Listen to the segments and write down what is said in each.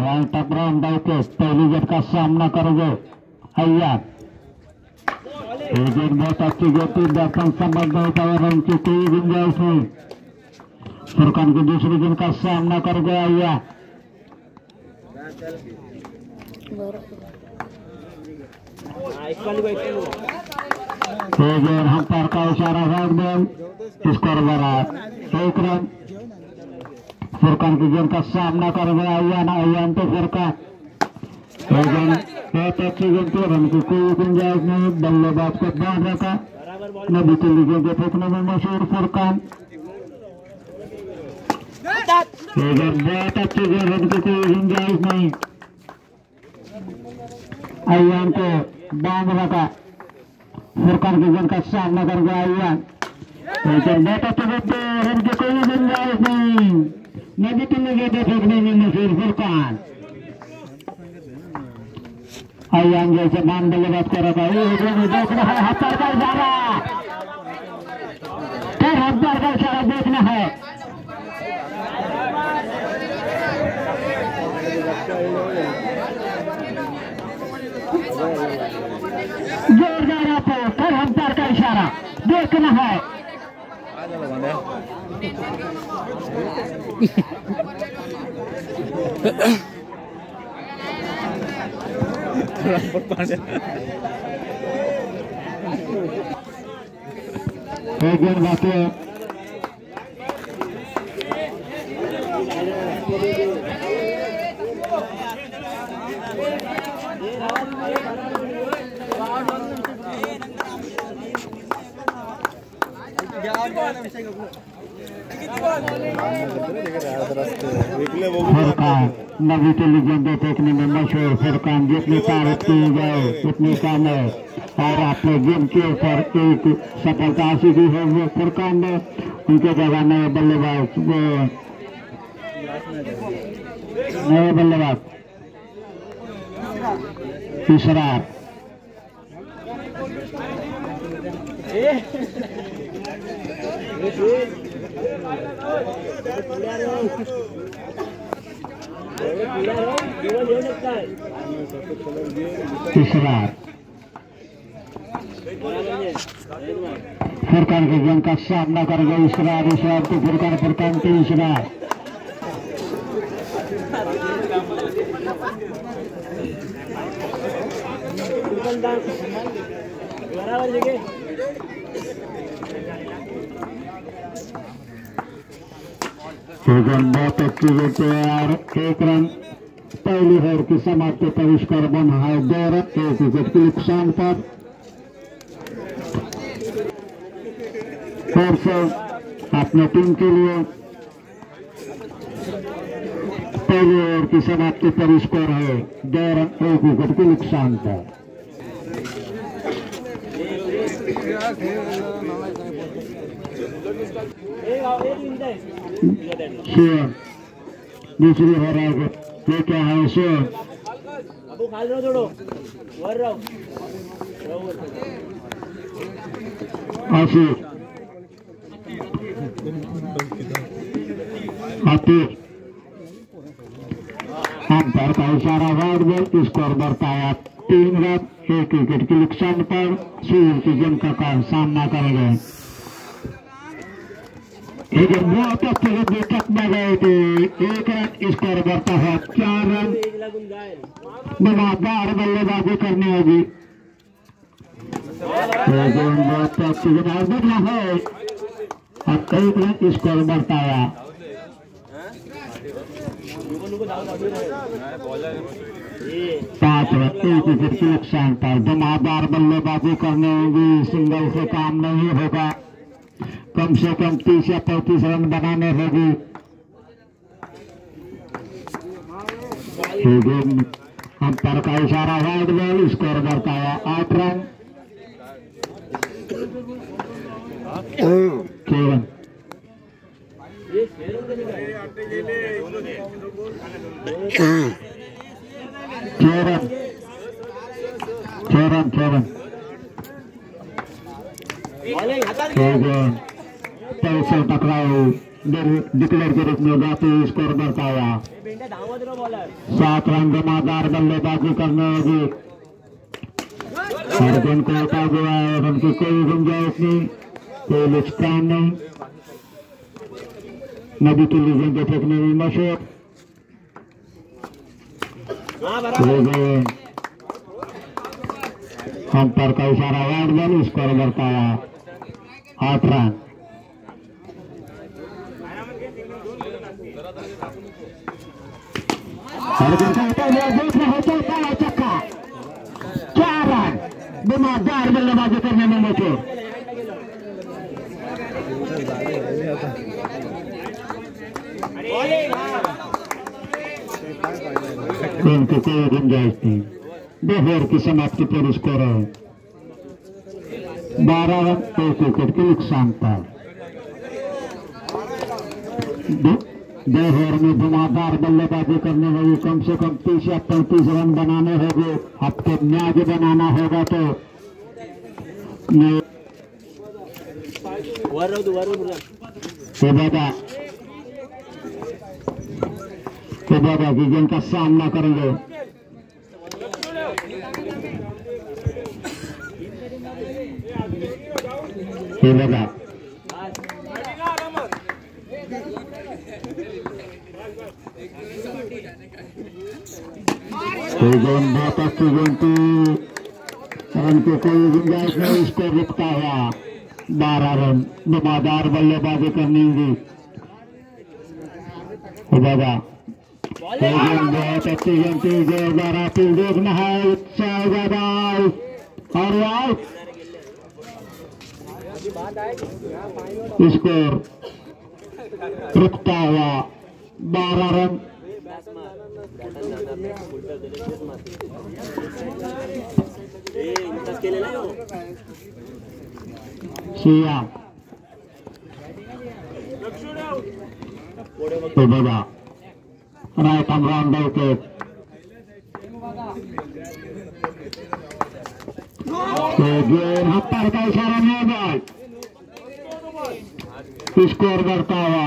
टकराव डाउकेस पहली गेट का सामना करोगे अय्या। ये गेट बहुत अच्छी गेट थी, दर्पण समझ नहीं पाया, रन की कोई गुंजाइश नहीं। फुरकान की दूसरी गेंद का सामना करोगे अय्या। अंपायर का इशारा वाइड बॉल, स्कोर बराबर 1 रन। फुरकान की गेंद का सामना करोगे अय्यान। अय्यान तो फुरकान बहुत अच्छी गेंद थी, रन की कोई गुंजाइश नहीं। बल्लेबाज को बांध रखा। नबी तुल्ली गेंद फेंकने में मशहूर फुरकान। बहुत अच्छी गेंद, रन की कोई गुंजाइश नहीं। अय्यान को बांध रखा। फुरकान की गेंद का सामना कर गया अय्यान। बहुत अच्छी गेंद, रन की कोई गुंजाइश नहीं। नबी तुल्ली गेंद फेंकने में मशहूर फुरकान। अय्यान जैसे मान बल्लेबाज को रखा है, हफ्तार का इशारा, फिर हफ्तार का इशारा देखना है। जोरदार आपको फिर हफ्तार का इशारा देखना है। एक गेंद बाकी है। फुरकान नबी तुल्ली गेंदें फेंकने में मशहूर फुरकान, जितनी तारीफ की जाए उतनी कम है। और अपने गेम के ऊपर एक सफलता हासिल की है वो फुरकान ने। उनके जगह नए बल्लेबाज इसरार। इसरार फुरकान की गेंद का सामना कर गए इसरार। इसरार तो फुरकान, फुरकान तो इसरार। बहुत अच्छी गेंद और 1 रन। पहली ओवर की समाप्ति पर स्कोर बना है 2 रन, 1 विकेट के नुकसान पर। फिर से अपने टीम के लिए पहली ओवर की समाप्ति पर स्कोर है 2 रन, 1 विकेट के नुकसान पर। दूसरी हो रहा है, ये क्या है शेर? अंपायर का इशारा वाइड बॉल, स्कोर बढ़ता है 3 रन, 1 विकेट के नुकसान पर। सूर्य की गेंद का सामना करेंगे। बहुत अच्छे विकेट में गए थे, 1 रन, स्कोर बढ़ता है 4 रन। लगातार बल्लेबाजी करनी होगी। बहुत अच्छी बदला है, अब 1 रन, स्कोर बढ़ता है 5 रन, 1 विकेट के नुकसान पर। धमाकेदार बल्लेबाजी करने होगी, सिंगल से काम नहीं होगा, कम से कम 30 या 35 रन बनाने होगी। अंपायर का इशारा वाइड बॉल, स्कोर बढ़ता है 8 रन। केवल 6 रन। पैसे टकराए डिक्लेयर के रूप में जाती स्कोर बढ़ता हुआ 7 रन जमादार बल्लेबाजी करने होगी। अर्जुन को उठा हुआ है, रन की कोई गुंजाइश नहीं, कोई लुचकान नहीं। नदी की लीजें के फेंकने में मशहूर हम पर का इशारा वाइड बॉल स्कोर बढ़ता हुआ 8 रन। अर्जुन का उठा हुआ देखना हो चलता है चक्का 4 रन दिमागदार बल्लेबाजी करने में मशहूर। इनकी कोई गुंजाइश नहीं। 2 ओवर की समाप्ति पर स्कोर है 12 रन 1 विकेट के नुकसान पर। 2 ओवर में धुआंधार बल्लेबाजी करने होगी, कम से कम 30 या 35 रन बनाने होंगे। आपको मैच बनाना होगा तो बाबा की गेंद का सामना करेंगे। गेंद बहुत अच्छी गेंद थी, रन की कोई गुंजाइश नहीं, इसको रुकता हुआ 12 रन धुआंधार बल्लेबाजी करनी होगी। बाबा बहुत अच्छी गेंद थी, जोरदार अपील देखना है उत्साह ज्यादा और आउट। स्कोर रुकता हुआ 12 रन। सिया तो बाबा राइट आर्म राउंड विकेट। हत्तर का इशारा नहीं बॉल, स्कोर बढ़ता हुआ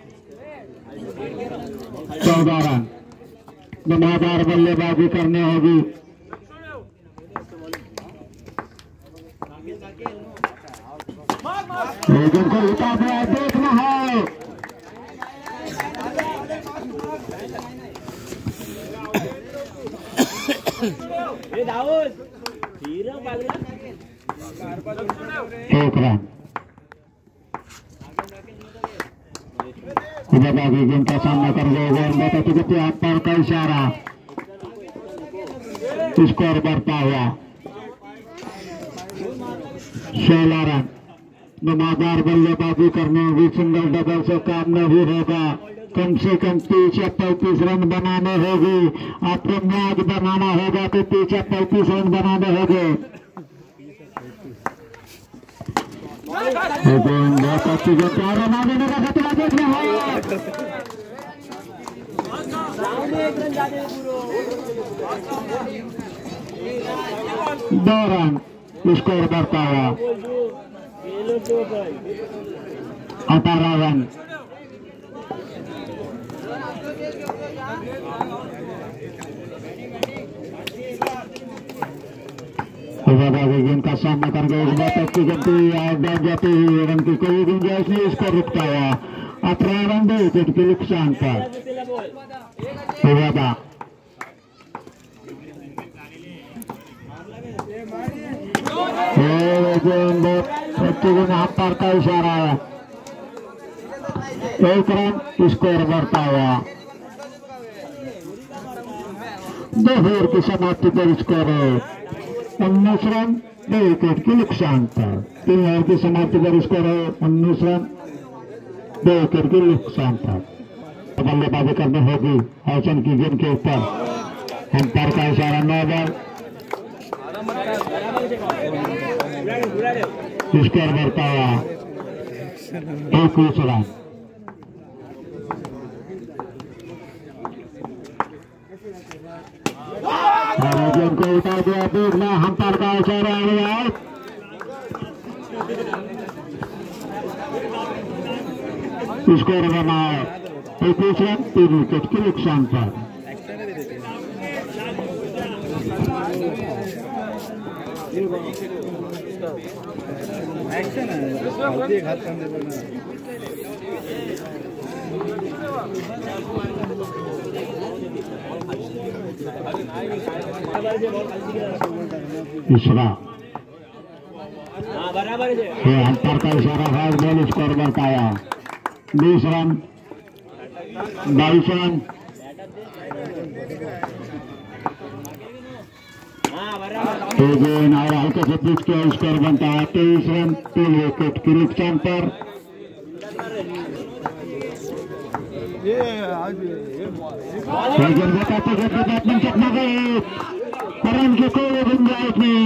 14 रन धुआंधार बल्लेबाजी करने होगी। लेकिन को उठा दिया देखना है। एक रन बाबी गेंद का सामना कर गए, हाथ पर का इशारा, स्कोर बढ़ता हुआ 16 रन धुआंधार बल्लेबाजी करने होगी। सिंगल डबल से काम नहीं होगा, कम से कम 30 या 35 रन बनाने होगी। आपको मैच बनाना होगा तो 30 या 35 रन बनाने होंगे। बहुत अच्छी जो 4 रन आने का खतरा देखना है। 2 रन स्कोर बढ़ता हुआ 18 रन। गेंद का सामना कर गए, बहुत अच्छी गति आउट बैठ जाती है, रन की कोई गुंजाइश नहीं, इसको रुकता हुआ 18 रन 2 विकेट के नुकसान पर। हाथ पर का इशारा है, 1 रन स्कोर बढ़ता हुआ 2 ओवर की समाप्ति पर स्कोर है 19 रन 2 विकेट के नुकसान पर। 3 ओवर की समाप्ति पर स्कोर है 19 रन 2 विकेट के नुकसान पर। बल्लेबाजी करनी होगी हसन की गेंद के ऊपर, अंपायर का इशारा 9 बॉल, स्कोर बढ़ता हुआ 21 रन। गेंद को उठा दिया, देखना अंपायर का इशारा आउट। स्कोर बना 21 रन 3 विकेट के नुकसान पर। तीसरा अंतर का इशारा है, बॉल स्कोर बताया 20 रन 22 रन। और हल्के से पिच के स्कोर बनता है 23 रन 3 विकेट के नुकसान पर। बैट्समैन चकमा गए, रन की कोई गुंजाइश नहीं।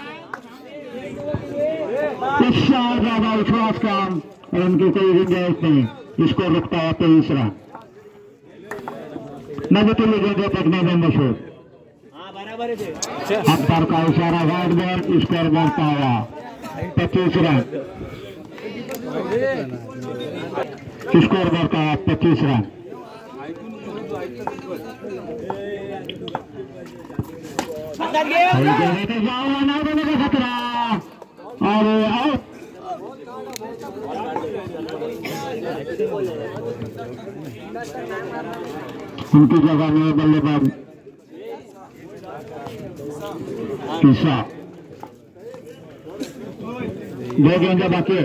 ज्यादा विश्वास का रन की कोई गुंजाइश नहीं। इसको रुकता है 23 रन। नबी गेंदे पकने में मशहूर। अंतर का इशारा वाइड बॉल, स्कोर बढ़ता हुआ 25 रन। स्कोर बढ़ता है 25 रन। खतरा और आउट। उनकी जगह में बल्लेबाज तीसरा 2 गेंदें बाकी।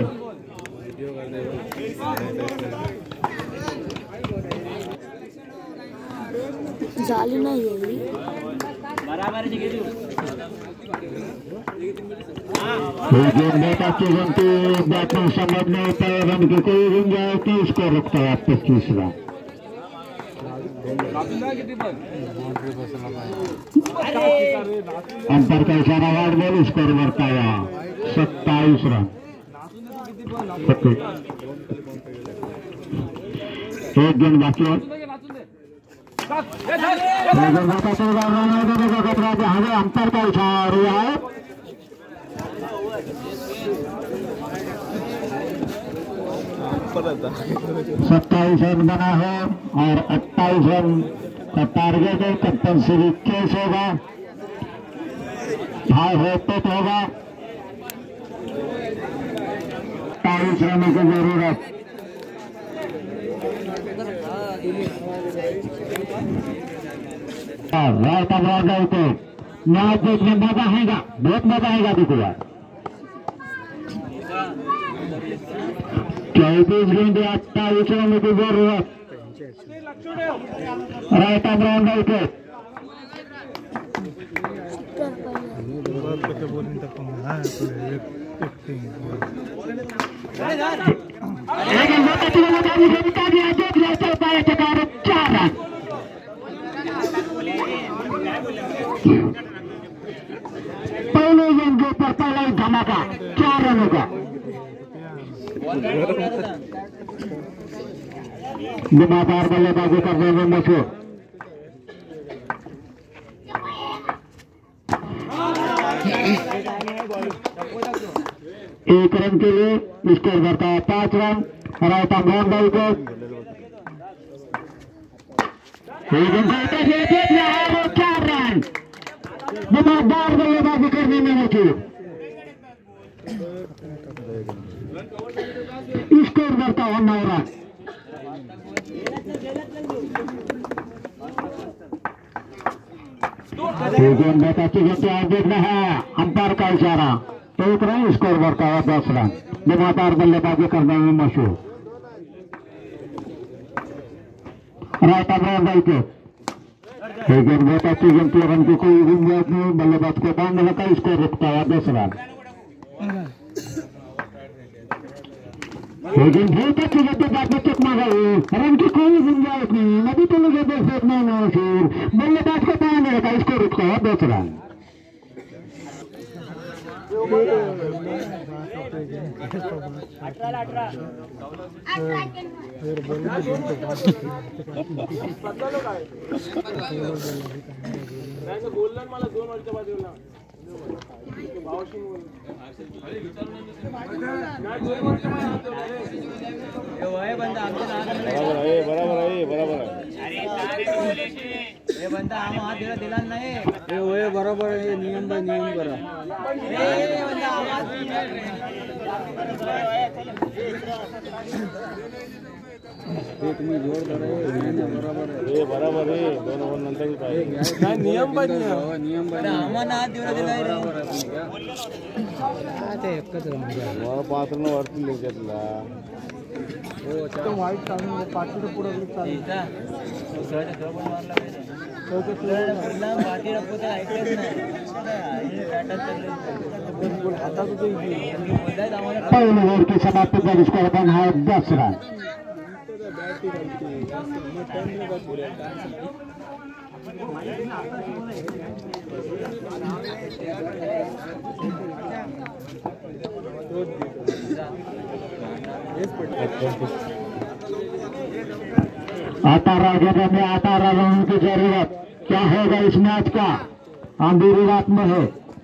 जाली नहीं है बराबर बैट्समैन समझ नहीं पाए, रन की कोई गुंजाइश नहीं। इसको रुकता है 25 रन। अंतर का इशारा वाइड बॉल, स्कोर बढ़ता है 27 रन। एक गेंद बाकी है। अंतर का इशारा हुआ है। 27 रन बना है और 28 रन का टारगेट है। कंपल्सरी केस होगा, हाई होता होगा। 28 रनों की जरूरत। राइट अमरावती को मैच देखने मजा आएगा, बहुत मजा आएगा। देखो यार 24 गेंदे 28 रनों की जरूरत। राइट अमरावती को पहले गेंद के ऊपर पहला ही धमाका 4 रनों का। दिमागदार बल्लेबाजी करने में मशहूर। एक रन के लिए स्कोर करता है 5 रन। राइट मोहन भाई को 4 रन। दिमागदार बल्लेबाजी करने में मशहूर। स्कोर करता है 9 रन। देखना है अंपायर का इशारा। 1 रन, स्कोर बढ़ता है 10 रन। दिमागदार बल्लेबाजी करने में मशहूर। राइट अमरान भाई को गेंद बहुत अच्छी गेंद, 3 रन की कोई गुंजाइश नहीं। बल्लेबाज को बांध लगा, स्कोर रुकता है 10 रन। बहुत अच्छी गेंद बाद में चकमा गई, रन की कोई गुंजाइश नहीं। नबी तो लगे देखना मशहूर। बल्लेबाज को बांध लगा, स्कोर रुकता है 10 रन। बोलला मला 2 वर्षाच्या बाद बरोबर आहे नियम बाय नियम करा तुम्ही जोर करा बरोबर आहे दोन ओव्हर नंतर नियम बाय नियम पात्र वरती घेतला वाईट काढून पाठी पुढे पहिली ओव्हर की समाप्ती झाली स्कोर पण हा 10 रन आता राजेंद्र में 18 रनों की जरूरत क्या होगा इस मैच का अंधेरी रात में है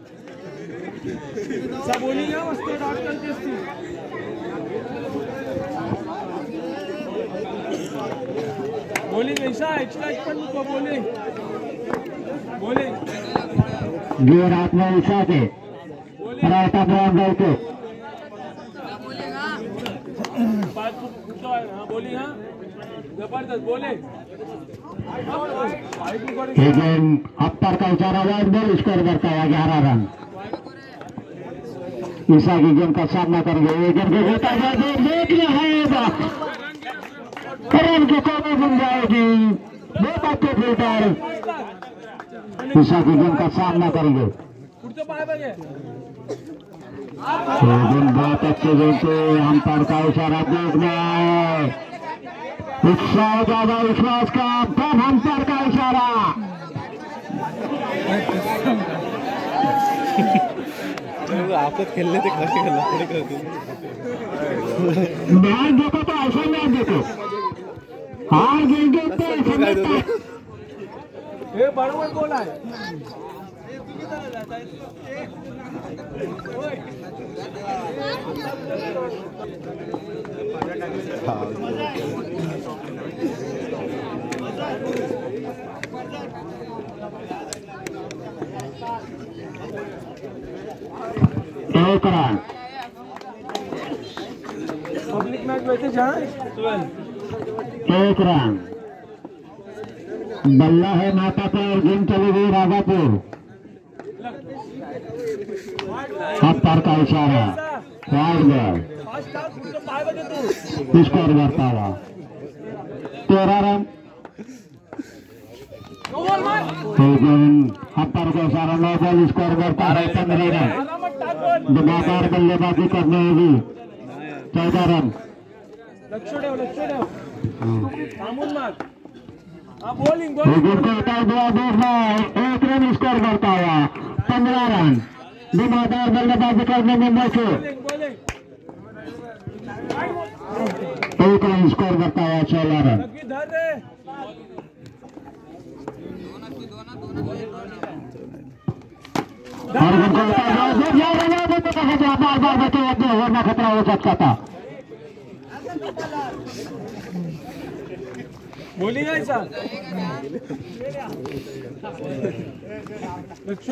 बॉलिंग ऐसा एक्स्ट्रा बॉलिंग गेर हाथ में उषा के राइट ब्राउन गए के जबरदस्त बॉलिंग अफ्तर का इशारा वाइड बॉल स्कोर करता है 11 रन ईशा की गेम का सामना करेंगे ये गेम को जीता देखना है रन की कमी बन जाएगी बहुत अच्छे फील्डर ईशा की गेम का सामना करेंगे बहुत अच्छे गेम से अंपायर का इशारा देखना है उत्साह ज्यादा विश्वास का तब अंपायर का इशारा आपको खेलने से कैसे खेलना पड़ेगा मैच देखो तो ऐसा मैच देखो हार गिरगे तो ऐसा ये बराबर गोल है एक रन पब्लिक मैच वैसे जहाँ एक रन बल्ला है माता पर गेम चली गई राजापुर अंपायर का इशारा वाइड बॉल स्कोर करता हुआ 13 रन अंपायर का इशारा 9 बॉल स्कोर करता है 15 रन धमाकेदार बल्लेबाजी करनी होगी 14 रन बॉलिंग एक रन स्कोर करता हुआ 15 रन धमाकेदार बल्लेबाजी करने में मशहूर एक रन स्कोर करता हुआ 16 रन बार बार बचे वरना खतरा हो सकता था बॉलिंग ऐसा लक्ष्य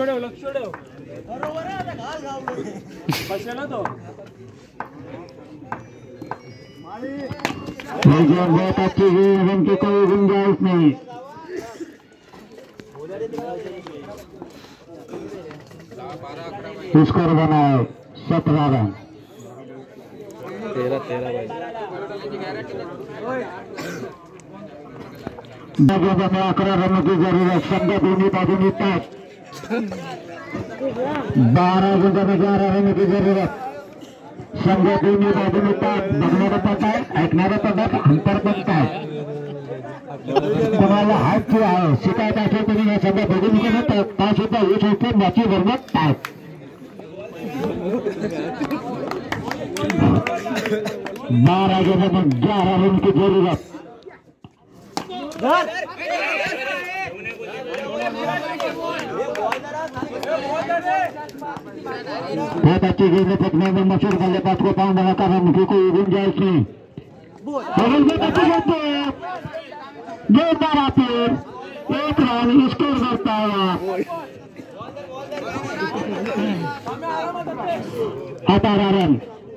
बचेला तो बहुत अच्छी हुई उनकी कोई गुंजाइश नहीं स्कोर बनाए 17 रन 13 में 11 रनों की जरूरत संघ भूमि बाजूनी 12 गेंदों में 11 रनों की जरूरत संघ भूमि बाजूनी बघणारा पडता है ऐकणारा पडता अंतर बनता है तुम्हाला हात किंवा शिकायचं असेल तुम्ही या संघ बघून गेलं तर का सुद्धा ही संस्था मॅची बरोबर टाक 12 गेंदों में 11 रन की जरूरत बहुत अच्छी गेंद फेंकने में मशहूर बल्लेबाज को पाउंड लगाकर रन की कोई गुंजाइश नहीं। गेंद आती एक रन स्कोर करता हुआ 18 रन।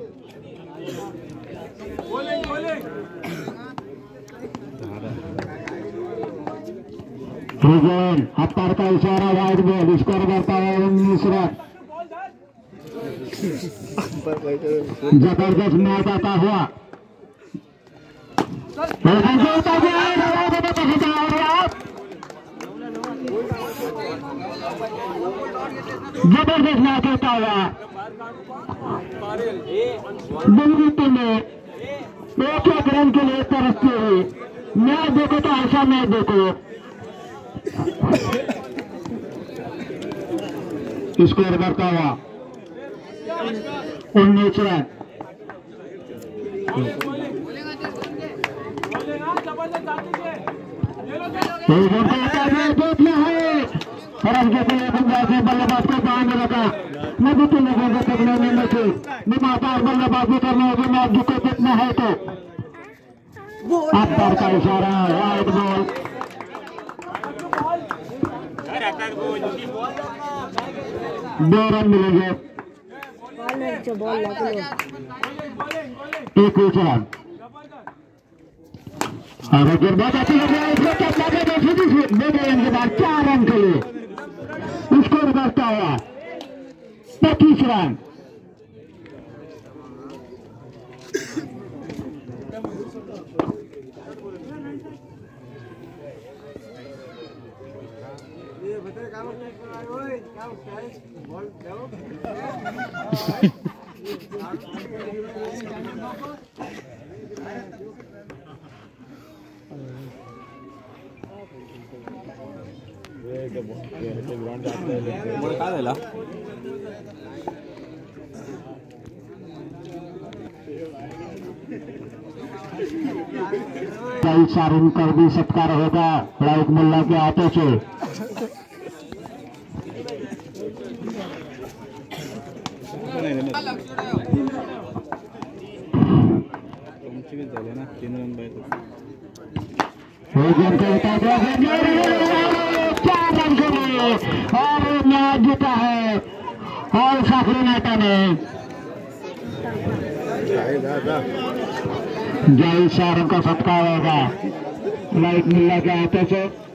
अफ्तार का इशारा वाइड बॉल स्कोर करता है 19 रन। जबरदस्त मैच आता हुआ जबरदस्त मैच होता हुआ दिल्ली टीम में एक रन के लिए तरसती हुई। मैच देखो तो ऐसा मैच देखो। स्कोर करता हुआ 19 रन। देखना है रन के लिए बल्लेबाज को बांध रखा। मैं भी तुम लोगों को करने में लगातार बल्लेबाजी करना होगी। मैच जीते कितना है तो अफ्तार का इशारा वाइड बॉल। 2 रन मिलेंगे। एक रन और अगर बहुत अच्छी के बाद 4 रन के लिए स्कोर करता हुआ 25 रन। शारून कर भी सत्कार होगा लाइक मुल्ला के हाथों से। और मैच जीता है और साखरी नाटा ने जय शाहरुख का सत्कार होगा लाइक मुल्ला के हाथों से।